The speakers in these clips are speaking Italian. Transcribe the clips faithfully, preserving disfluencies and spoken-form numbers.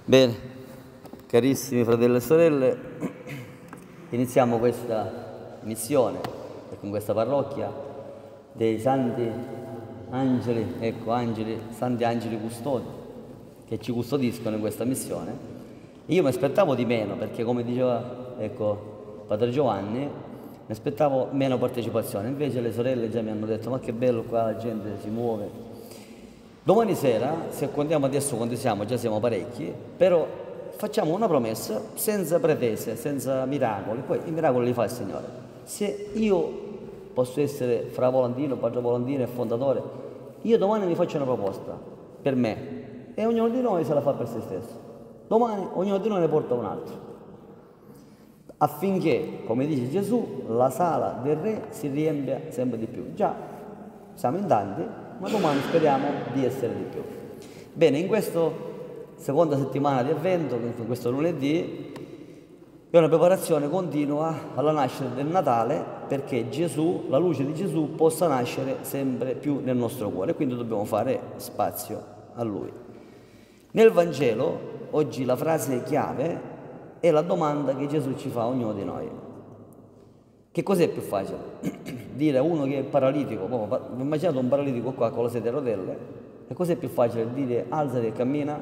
Bene, carissimi fratelli e sorelle, iniziamo questa missione con questa parrocchia dei santi angeli, ecco angeli, santi angeli custodi che ci custodiscono in questa missione. Io mi aspettavo di meno perché, come diceva ecco, Padre Giovanni, mi aspettavo meno partecipazione, invece le sorelle già mi hanno detto ma che bello qua, la gente si muove. Domani sera, se contiamo adesso quanti siamo, già siamo parecchi, però facciamo una promessa senza pretese, senza miracoli, poi i miracoli li fa il Signore. Se io posso essere fra Volantino, Padre Volantino e fondatore, io domani mi faccio una proposta per me e ognuno di noi se la fa per se stesso. Domani ognuno di noi ne porta un altro, affinché, come dice Gesù, la sala del Re si riempia sempre di più. Già siamo in tanti, ma domani speriamo di essere di più. Bene, in questa seconda settimana di Avvento, in questo lunedì, è una preparazione continua alla nascita del Natale, perché Gesù, la luce di Gesù, possa nascere sempre più nel nostro cuore, quindi dobbiamo fare spazio a Lui. Nel Vangelo, oggi la frase chiave è la domanda che Gesù ci fa a ognuno di noi. Che cos'è più facile? Dire a uno che è paralitico, immaginate un paralitico qua con la sedia a rotelle, e cos'è più facile? Dire alzati e cammina,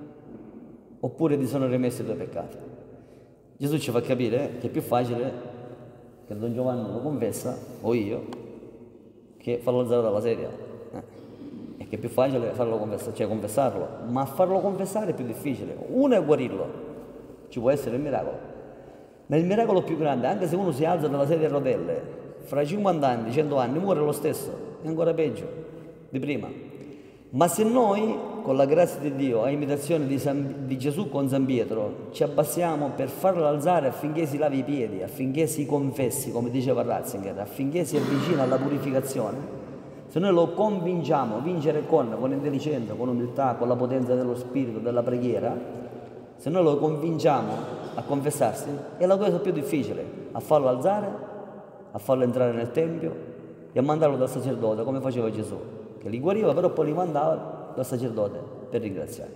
oppure ti sono rimessi i tuoi peccati? Gesù ci fa capire che è più facile che Don Giovanni lo confessa, o io, che farlo alzare dalla sedia. Eh. E che è più facile farlo confessare, cioè confessarlo, ma farlo confessare è più difficile. Uno è guarirlo, ci può essere il miracolo. Ma il miracolo più grande, anche se uno si alza dalla sedia a rotelle, fra cinquanta anni, cento anni, muore lo stesso, è ancora peggio di prima. Ma se noi, con la grazia di Dio, a imitazione di, San, di Gesù con San Pietro, ci abbassiamo per farlo alzare affinché si lavi i piedi, affinché si confessi, come diceva Ratzinger, affinché si avvicina alla purificazione, se noi lo convinciamo a vincere con, con intelligenza, con umiltà, con la potenza dello spirito, della preghiera, se noi lo convinciamo a confessarsi, è la cosa più difficile, a farlo alzare, a farlo entrare nel Tempio e a mandarlo dal sacerdote, come faceva Gesù, che li guariva, però poi li mandava dal sacerdote per ringraziare.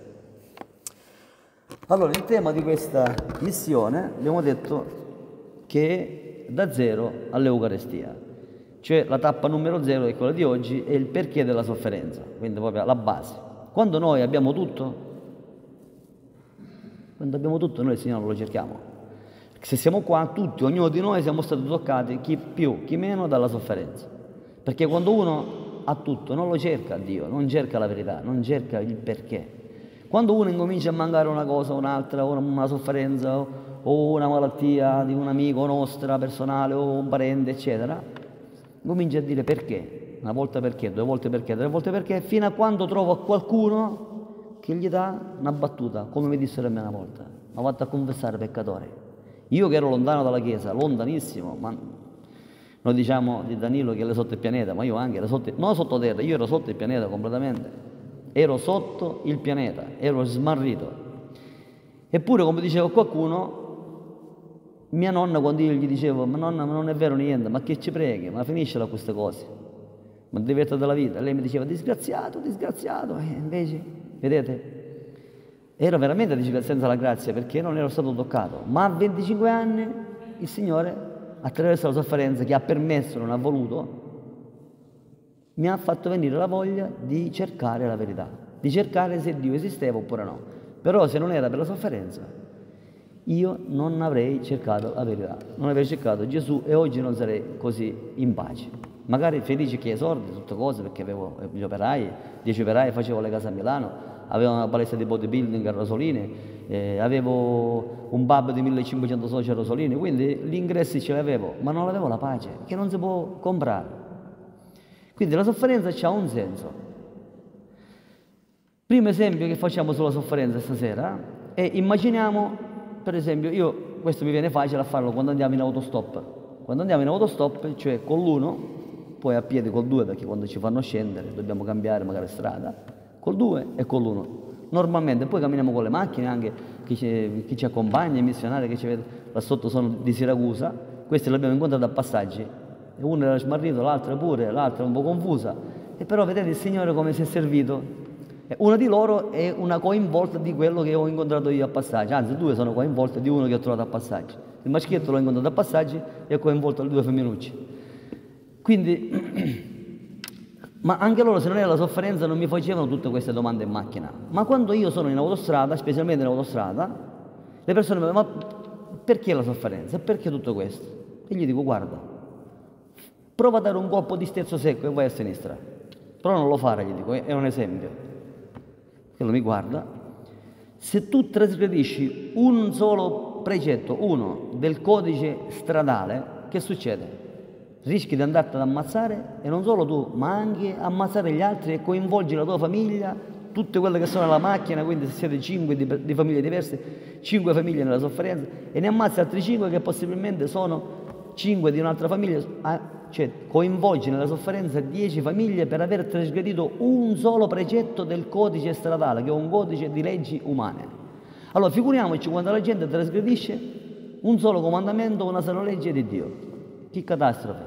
Allora, il tema di questa missione, abbiamo detto che è da zero all'Eucarestia, cioè la tappa numero zero, è quella di oggi, è il perché della sofferenza, quindi proprio la base. Quando noi abbiamo tutto, quando abbiamo tutto, noi il Signore non lo cerchiamo. Se siamo qua, tutti, ognuno di noi siamo stati toccati, chi più, chi meno, dalla sofferenza. Perché quando uno ha tutto, non lo cerca Dio, non cerca la verità, non cerca il perché. Quando uno incomincia a mancare una cosa o un'altra, o una sofferenza, o una malattia di un amico nostra, personale, o un parente, eccetera, comincia a dire perché. Una volta perché, due volte perché, tre volte perché, fino a quando trova qualcuno che gli dà una battuta, come mi dissero a me una volta, ma vado a confessare peccatore. Io che ero lontano dalla Chiesa, lontanissimo, ma noi diciamo di Danilo che era sotto il pianeta, ma io anche ero sotto, non sottoterra, io ero sotto il pianeta completamente, ero sotto il pianeta, ero smarrito. Eppure, come diceva qualcuno, mia nonna, quando io gli dicevo, ma nonna, ma non è vero niente, ma che ci preghi, ma finiscela queste cose, ma diventa della vita. Lei mi diceva, disgraziato, disgraziato, e invece, vedete, ero veramente senza la grazia perché non ero stato toccato, ma a venticinque anni il Signore, attraverso la sofferenza che ha permesso, non ha voluto, mi ha fatto venire la voglia di cercare la verità, di cercare se Dio esisteva oppure no. Però se non era per la sofferenza, io non avrei cercato la verità, non avrei cercato Gesù e oggi non sarei così in pace. Magari felice che esordi, tutte cose, perché avevo gli operai, dieci operai, facevo le case a Milano, avevo una palestra di bodybuilding a Rosolini, eh, avevo un pub di millecinquecento soci a Rosolini, quindi gli ingressi ce li avevo, ma non avevo la pace, che non si può comprare. Quindi la sofferenza ha un senso. Primo esempio che facciamo sulla sofferenza stasera è, immaginiamo, per esempio, io, questo mi viene facile a farlo quando andiamo in autostop. Quando andiamo in autostop, cioè con l'uno, poi a piedi col due, perché quando ci fanno scendere dobbiamo cambiare magari strada, col due e con l'uno. Normalmente, poi camminiamo con le macchine, anche chi ci, chi ci accompagna, i missionari che ci vedono là sotto sono di Siracusa, questi li abbiamo incontrati a passaggi, e uno era smarrito, l'altro pure, l'altra un po' confusa, e però vedete il Signore come si è servito E una di loro è una coinvolta di quello che ho incontrato io a passaggio, anzi due sono coinvolte di uno che ho trovato a passaggio. Il maschietto l'ho incontrato a passaggio e ho coinvolto le due femminucce. Quindi, ma anche loro, se non era la sofferenza, non mi facevano tutte queste domande in macchina. Ma quando io sono in autostrada, specialmente in autostrada, le persone mi dicono, ma perché la sofferenza? Perché tutto questo? E gli dico, guarda, prova a dare un colpo di sterzo secco e vai a sinistra. Però non lo fare, gli dico, è un esempio. Quello mi guarda. Se tu trasgredisci un solo precetto, uno, del codice stradale, che succede? Rischi di andarti ad ammazzare, e non solo tu, ma anche ammazzare gli altri e coinvolgi la tua famiglia, tutte quelle che sono nella macchina, quindi se siete cinque di, di famiglie diverse, cinque famiglie nella sofferenza, e ne ammazzi altri cinque che possibilmente sono cinque di un'altra famiglia, cioè coinvolgi nella sofferenza dieci famiglie per aver trasgredito un solo precetto del codice stradale, che è un codice di leggi umane. Allora figuriamoci quando la gente trasgredisce un solo comandamento, una sola legge di Dio. Che catastrofe!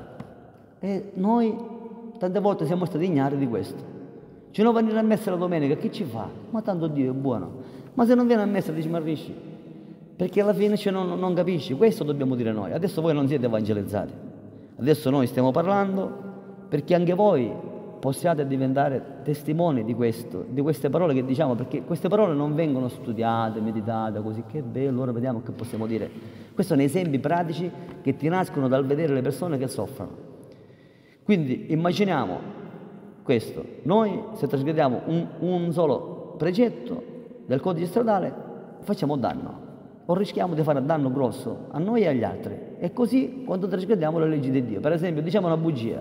E noi tante volte siamo stati ignari di questo. Cioè non venire a messa la domenica, che ci fa? Ma tanto Dio è buono. Ma se non viene a messa ti smarrisci, perché alla fine cioè, non, non capisci. Questo dobbiamo dire noi. Adesso voi non siete evangelizzati, adesso noi stiamo parlando perché anche voi possiate diventare testimoni di questo, di queste parole che diciamo, perché queste parole non vengono studiate, meditate così, che bello, ora vediamo che possiamo dire. Questi sono esempi pratici che ti nascono dal vedere le persone che soffrono. Quindi immaginiamo questo, noi se trasgrediamo un, un solo precetto del codice stradale facciamo danno, o rischiamo di fare danno grosso a noi e agli altri. E così quando trasgrediamo le leggi di Dio, per esempio diciamo una bugia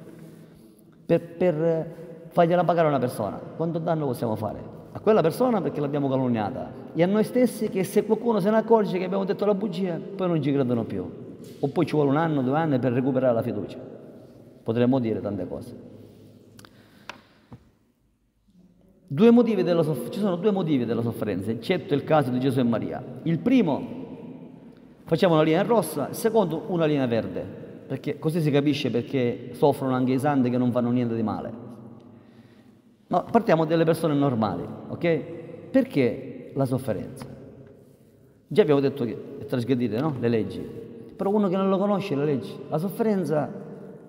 per, per fargliela pagare a una persona, quanto danno possiamo fare? A quella persona perché l'abbiamo calunniata, e a noi stessi che se qualcuno se ne accorge che abbiamo detto la bugia poi non ci credono più, o poi ci vuole un anno, due anni per recuperare la fiducia. Potremmo dire tante cose. Due motivi della soff- ci sono due motivi della sofferenza, eccetto il caso di Gesù e Maria. Il primo, facciamo una linea rossa, il secondo una linea verde, perché così si capisce perché soffrono anche i santi che non fanno niente di male. No, partiamo delle persone normali, ok? Perché la sofferenza? Già abbiamo detto che è trasgredire, no? Le leggi. Però uno che non lo conosce le leggi, la sofferenza,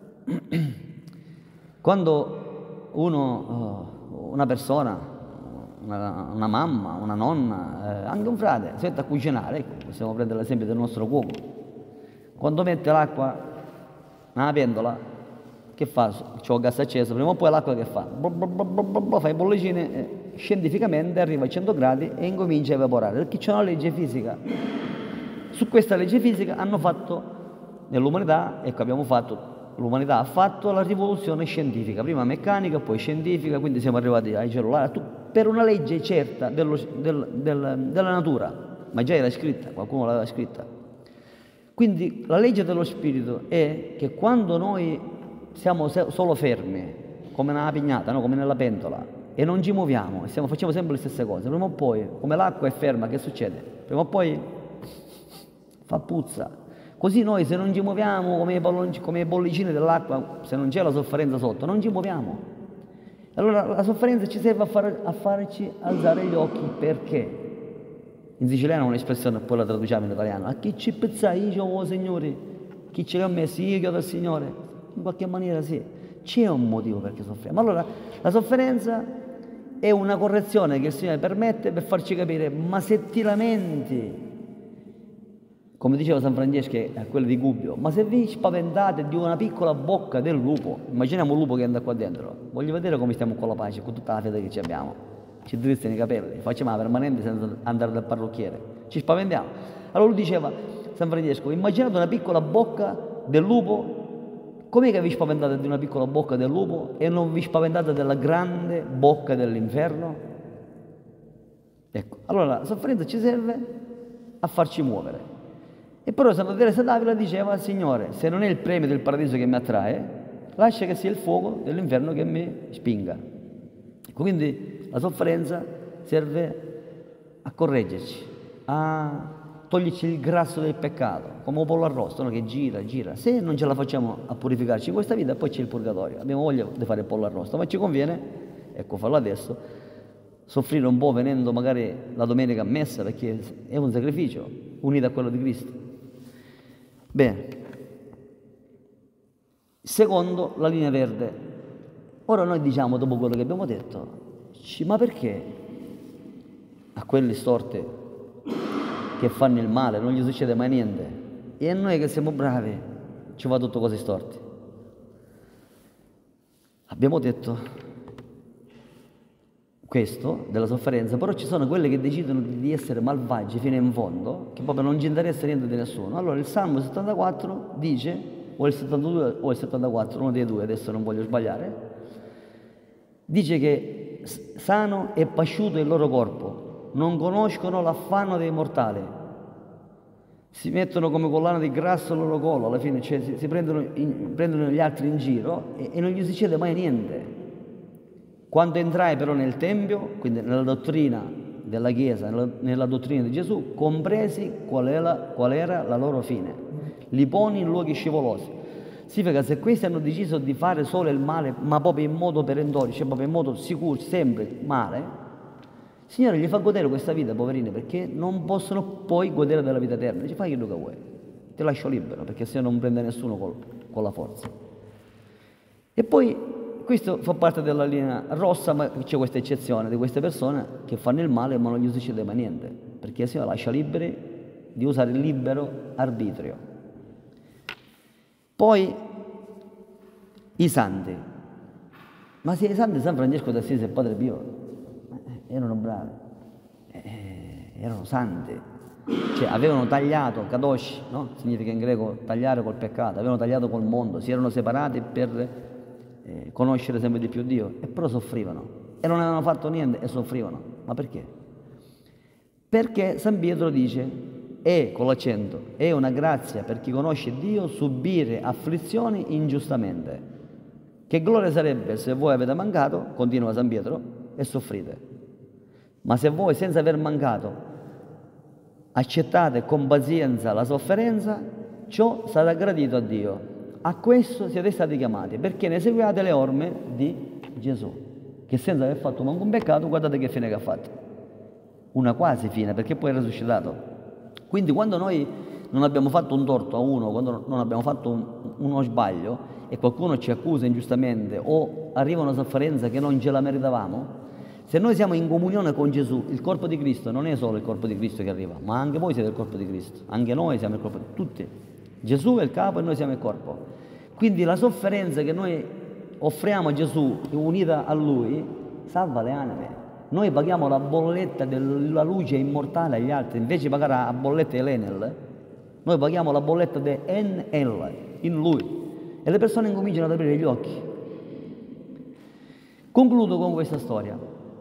quando uno... una persona, una, una mamma, una nonna, eh, anche un frate, si mette a cucinare, ecco, possiamo prendere l'esempio del nostro cuoco. Quando mette l'acqua nella pentola, che fa? C'ho il gas acceso, prima o poi l'acqua che fa? Blo, blo, blo, blo, blo, blo, fa i bollicini, eh, scientificamente arriva a cento gradi e incomincia a evaporare, perché c'è una legge fisica. Su questa legge fisica hanno fatto, nell'umanità, ecco, abbiamo fatto l'umanità ha fatto la rivoluzione scientifica, prima meccanica, poi scientifica, quindi siamo arrivati ai cellulari, per una legge certa dello, del, del, della natura, ma già era scritta, qualcuno l'aveva scritta. Quindi la legge dello spirito è che quando noi siamo solo fermi, come nella pignata, no? Come nella pentola, e non ci muoviamo, e stiamo, facciamo sempre le stesse cose, prima o poi, come l'acqua è ferma, che succede? Prima o poi fa puzza. Così noi se non ci muoviamo come i, pallon- come i bollicini dell'acqua, se non c'è la sofferenza sotto, non ci muoviamo. Allora la sofferenza ci serve a, far, a farci alzare gli occhi, perché? In siciliano è un'espressione, poi la traduciamo in italiano. A chi ci pezzai io, oh Signore? Chi ce li ha messi io, chiedo al Signore? In qualche maniera sì, c'è un motivo perché soffriamo. Allora la sofferenza è una correzione che il Signore permette per farci capire, ma se ti lamenti, come diceva San Francesco a quello di Gubbio, ma se vi spaventate di una piccola bocca del lupo, immaginiamo un lupo che anda qua dentro, voglio vedere come stiamo con la pace, con tutta la fede che ci abbiamo, ci drizzano i capelli, facciamo la permanente senza andare dal parrucchiere, ci spaventiamo. Allora lui diceva, San Francesco, immaginate una piccola bocca del lupo, com'è che vi spaventate di una piccola bocca del lupo e non vi spaventate della grande bocca dell'inferno? Ecco, allora la sofferenza ci serve a farci muovere. E però Santa Teresa d'Avila diceva al Signore, se non è il premio del paradiso che mi attrae, lascia che sia il fuoco dell'inferno che mi spinga. Quindi la sofferenza serve a correggerci, a toglierci il grasso del peccato, come un pollo arrosto, no? Che gira, gira. Se non ce la facciamo a purificarci in questa vita, poi c'è il purgatorio. Abbiamo voglia di fare il pollo arrosto, ma ci conviene, ecco, farlo adesso, soffrire un po' venendo magari la domenica a messa, perché è un sacrificio unito a quello di Cristo. Bene. Secondo, la linea verde. Ora noi diciamo, dopo quello che abbiamo detto, ma perché a quelli storti che fanno il male non gli succede mai niente? E a noi che siamo bravi ci va tutto così storti? Abbiamo detto questo, della sofferenza, però ci sono quelli che decidono di essere malvagi fino in fondo, che proprio non ci interessa niente di nessuno. Allora il Salmo settantaquattro dice, o il settantadue o il settantaquattro, uno dei due, adesso non voglio sbagliare, dice che sano e pasciuto il loro corpo, non conoscono l'affanno dei mortali, si mettono come collana di grasso al loro collo, alla fine cioè, si, si prendono, in, prendono gli altri in giro e, e non gli succede mai niente. Quando entrai però nel Tempio, quindi nella dottrina della Chiesa, nella, nella dottrina di Gesù, compresi qual era, qual era la loro fine. Li poni in luoghi scivolosi. Significa che se questi hanno deciso di fare solo il male, ma proprio in modo perentorio, cioè proprio in modo sicuro, sempre male, il Signore gli fa godere questa vita, poverini, perché non possono poi godere della vita eterna. Dice, fai quello che vuoi, ti lascio libero, perché se no non prende nessuno col, con la forza. E poi questo fa parte della linea rossa, ma c'è questa eccezione di queste persone che fanno il male ma non gli succede mai niente, perché il Signore lascia liberi di usare il libero arbitrio. Poi i santi. Ma se i santi, San Francesco d'Assisi e Padre Pio erano bravi, eh, erano santi, cioè avevano tagliato, kadosh, no? Significa in greco tagliare col peccato, avevano tagliato col mondo, si erano separati per Eh, conoscere sempre di più Dio, e però soffrivano e non avevano fatto niente e soffrivano. Ma perché? Perché San Pietro dice, è con l'accento, è una grazia per chi conosce Dio subire afflizioni ingiustamente. Che gloria sarebbe se voi avete mancato, continua San Pietro, e soffrite. Ma se voi senza aver mancato accettate con pazienza la sofferenza, ciò sarà gradito a Dio. A questo siete stati chiamati, perché ne seguiate le orme di Gesù, che senza aver fatto manco un peccato, guardate che fine che ha fatto. Una quasi fine, perché poi è risuscitato. Quindi quando noi non abbiamo fatto un torto a uno, quando non abbiamo fatto un, uno sbaglio e qualcuno ci accusa ingiustamente o arriva una sofferenza che non ce la meritavamo, se noi siamo in comunione con Gesù, il corpo di Cristo non è solo il corpo di Cristo che arriva, ma anche voi siete il corpo di Cristo, anche noi siamo il corpo di tutti. Gesù è il capo e noi siamo il corpo. Quindi la sofferenza che noi offriamo a Gesù unita a Lui salva le anime. Noi paghiamo la bolletta della luce immortale agli altri, invece di pagare la bolletta dell'Enel, noi paghiamo la bolletta di Enel in Lui e le persone incominciano ad aprire gli occhi. Concludo con questa storia.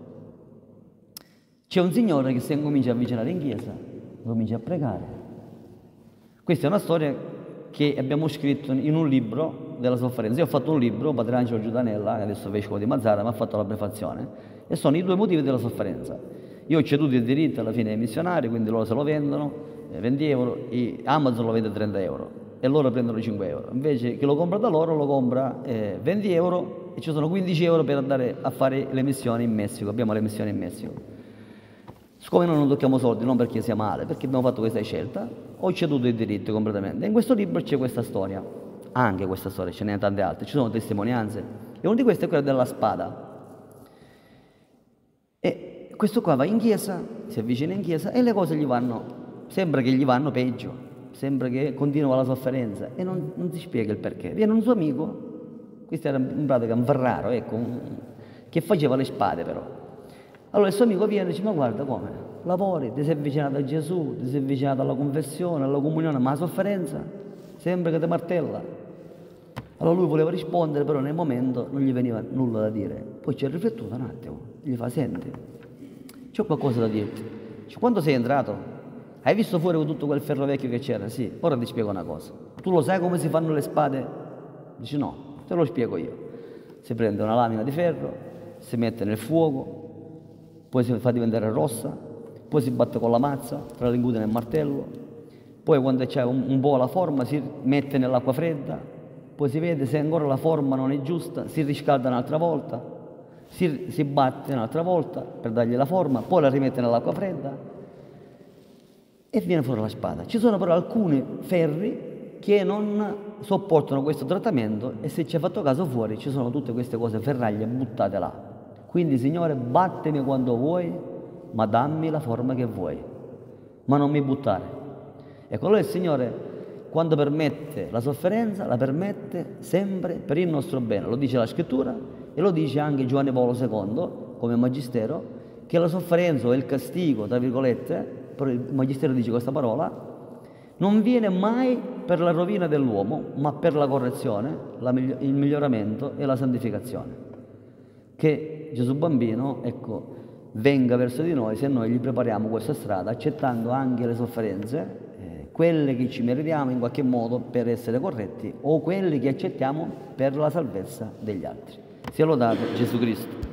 C'è un signore che si incomincia a avvicinare in chiesa, comincia a pregare. Questa è una storia che abbiamo scritto in un libro della sofferenza. Io ho fatto un libro, Padre Angelo Giudanella, che adesso è vescovo di Mazzara, mi ha fatto la prefazione, e sono i due motivi della sofferenza. Io ho ceduto il diritto alla fine ai missionari, quindi loro se lo vendono, eh, venti euro, e Amazon lo vende trenta euro, e loro prendono cinque euro. Invece chi lo compra da loro lo compra eh, venti euro, e ci sono quindici euro per andare a fare le missioni in Messico. Abbiamo le missioni in Messico. Siccome noi non tocchiamo soldi, non perché sia male, perché abbiamo fatto questa scelta, ho ceduto il diritto completamente. E in questo libro c'è questa storia, anche questa storia, ce n'è tante altre, ci sono testimonianze, e una di queste è quella della spada. E questo qua va in chiesa, si avvicina in chiesa, e le cose gli vanno, sembra che gli vanno peggio, sembra che continua la sofferenza, e non, non si spiega il perché. Viene un suo amico, questo era in pratica un Ferraro, ecco, un, che faceva le spade però. Allora il suo amico viene e dice, ma guarda come, lavori, ti sei avvicinato a Gesù, ti sei avvicinato alla confessione, alla comunione, ma la sofferenza sembra che ti martella. Allora lui voleva rispondere, però nel momento non gli veniva nulla da dire. Poi ci ha riflettuto un attimo, gli fa, senti, c'ho qualcosa da dirti. Dice, quando sei entrato, hai visto fuori con tutto quel ferro vecchio che c'era? Sì, ora ti spiego una cosa. Tu lo sai come si fanno le spade? Dice, no, te lo spiego io. Si prende una lamina di ferro, si mette nel fuoco, poi si fa diventare rossa, poi si batte con la mazza, tra l'ingute nel martello, poi quando c'è un, un po' la forma si mette nell'acqua fredda, poi si vede se ancora la forma non è giusta, si riscalda un'altra volta, si, si batte un'altra volta per dargli la forma, poi la rimette nell'acqua fredda e viene fuori la spada. Ci sono però alcuni ferri che non sopportano questo trattamento e se ci hai fatto caso fuori ci sono tutte queste cose ferraglie buttate là. Quindi Signore, battemi quando vuoi, ma dammi la forma che vuoi, ma non mi buttare. Ecco, allora il Signore, quando permette la sofferenza, la permette sempre per il nostro bene. Lo dice la Scrittura e lo dice anche Giovanni Paolo secondo, come Magistero, che la sofferenza o il castigo, tra virgolette, però il Magistero dice questa parola, non viene mai per la rovina dell'uomo, ma per la correzione, la migli- il miglioramento e la santificazione. Che Gesù bambino, ecco, venga verso di noi se noi gli prepariamo questa strada, accettando anche le sofferenze, eh, quelle che ci meritiamo in qualche modo per essere corretti o quelle che accettiamo per la salvezza degli altri. Sia lodato Gesù Cristo.